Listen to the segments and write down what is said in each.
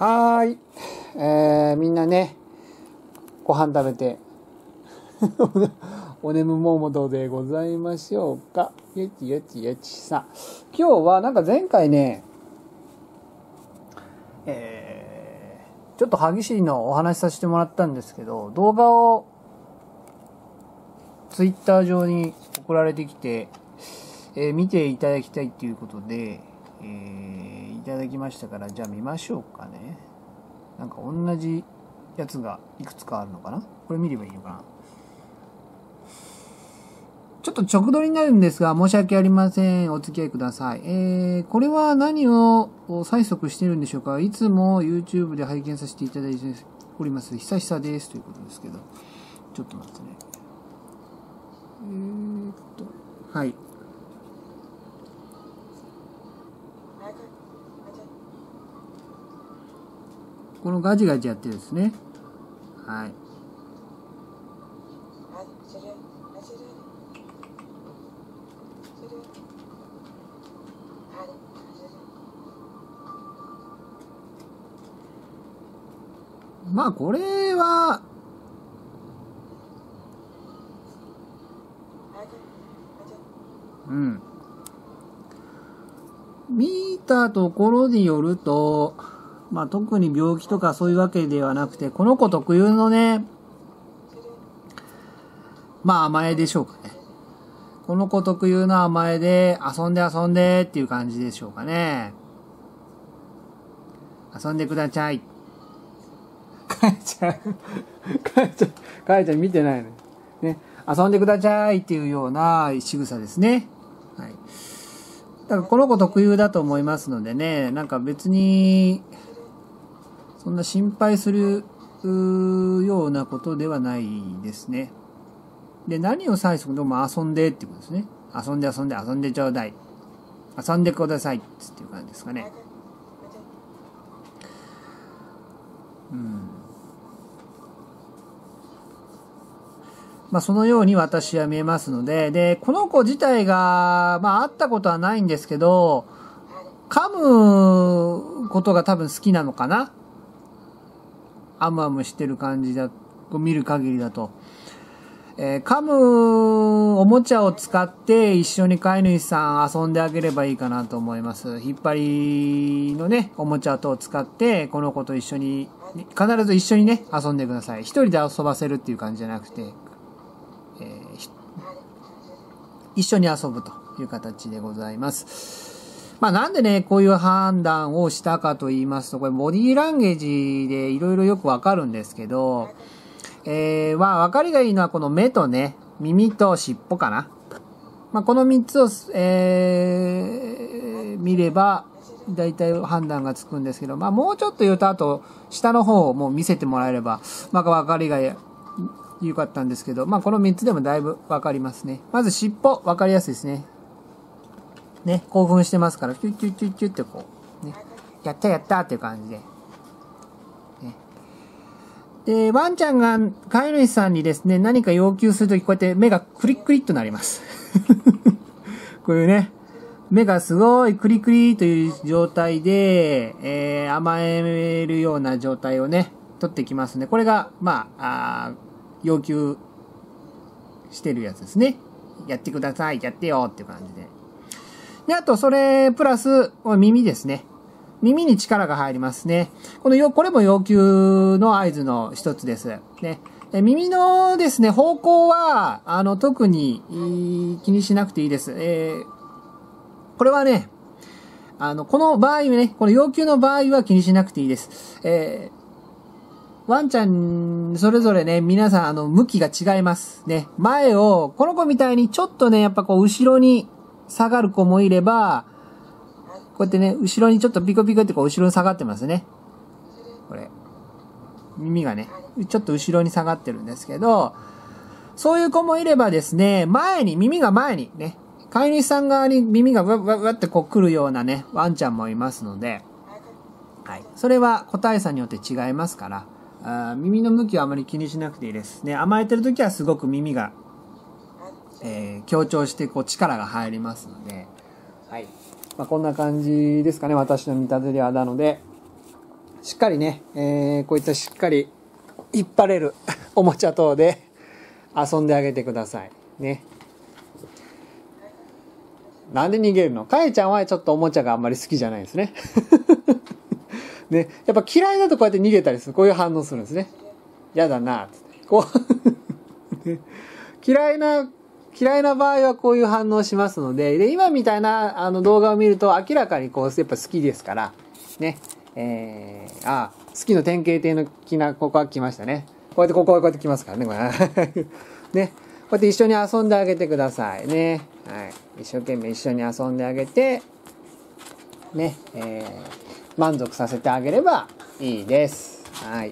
はーい。みんなね、ご飯食べて、お眠モーモドでございましょうか。よちよちよちさ。今日はなんか前回ね、ちょっと歯ぎしりのお話しさせてもらったんですけど、動画をツイッター上に送られてきて、見ていただきたいっていうことで、いただきましたから、じゃあ見ましょうかね。なんか同じやつがいくつかあるのかな。これ見ればいいのかな。ちょっと直撮りになるんですが、申し訳ありません。お付き合いください。これは何を催促しているんでしょうか。いつも YouTube で拝見させていただいております。久々ですということですけど。ちょっと待ってね。はい。このガジガジやってるですね。はい。まあこれは見たところによると、まあ特に病気とかそういうわけではなくて、この子特有のね、まあ甘えでしょうかね。この子特有の甘えで、遊んでっていう感じでしょうかね。遊んでください。かえちゃん見てないのね。遊んでくださいっていうような仕草ですね。はい。だからこの子特有だと思いますのでね、なんか別に、そんな心配するようなことではないですね。で、何を催促でも遊んでっていうことですね。遊んでちょうだい。遊んでくださいっていう感じですかね。まあそのように私は見えますので、で、この子自体が、まあ会ったことはないんですけど、噛むことが多分好きなのかな。アムアムしてる感じだ、見る限りだと。噛むおもちゃを使って一緒に飼い主さん遊んであげればいいかなと思います。引っ張りのね、おもちゃ等を使って、この子と一緒に、必ず一緒にね、遊んでください。一人で遊ばせるっていう感じじゃなくて、一緒に遊ぶという形でございます。まあなんでね、こういう判断をしたかと言いますと、これボディーランゲージでいろいろよくわかるんですけど、まあわかりがいいのはこの目とね、耳と尻尾かな。まあこの3つを、見れば、だいたい判断がつくんですけど、まあもうちょっと言うと、あと、下の方をもう見せてもらえれば、まあわかりがよかったんですけど、まあこの3つでもだいぶわかりますね。まず尻尾、わかりやすいですね。ね、興奮してますから、キュッキュッキュッキュッってこう、ね、やったっていう感じで。ね、で、ワンちゃんが飼い主さんにですね、何か要求するとき、こうやって目がクリックリッとなります。こういうね、目がすごいクリクリという状態で、甘えるような状態をね、取ってきますね。これが、まあ、要求してるやつですね。やってください、やってよっていう感じで。で、あと、それ、プラス、耳ですね。耳に力が入りますね。これも要求の合図の一つです。ね。耳のですね、方向は、特に気にしなくていいです。これはね、この場合ね、この要求の場合は気にしなくていいです。ワンちゃん、それぞれね、皆さん、向きが違います。ね。前を、この子みたいにちょっとね、やっぱこう、後ろに下がる子もいれば、こうやってね、後ろにちょっとピコピコってこう、後ろに下がってますね。これ。耳がね、ちょっと後ろに下がってるんですけど、そういう子もいればですね、耳が前にね、飼い主さん側に耳がわってこう来るようなね、ワンちゃんもいますので、はい。それは個体差によって違いますから、耳の向きはあまり気にしなくていいですね。甘えてるときはすごく耳が、強調してこう力が入りますので、はい。まあ、こんな感じですかね、私の見立てでは。なので、 しっかりね、こういったしっかり引っ張れるおもちゃ等で遊んであげてください。ね。なんで逃げるの？かえちゃんはちょっとおもちゃがあんまり好きじゃないですね。ね。やっぱ嫌いだとこうやって逃げたりする。こういう反応するんですね。やだな、つって。こう嫌いな場合はこういう反応しますので、今みたいな動画を見ると明らかにこう、やっぱ好きですから、ね。好きの典型的なここが来ましたね。こうやってこうやって来ますからね、これ。ね。こうやって一緒に遊んであげてくださいね。はい。一生懸命一緒に遊んであげて、ね。満足させてあげればいいです。はい。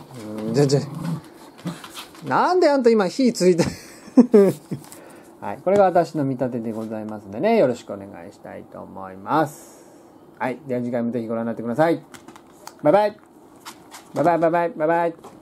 なんであんた今火ついてはい。これが私の見立てでございますのでね、よろしくお願いしたいと思います。はい。では次回もぜひご覧になってください。バイバイ。バイバイバイバイバイバイ。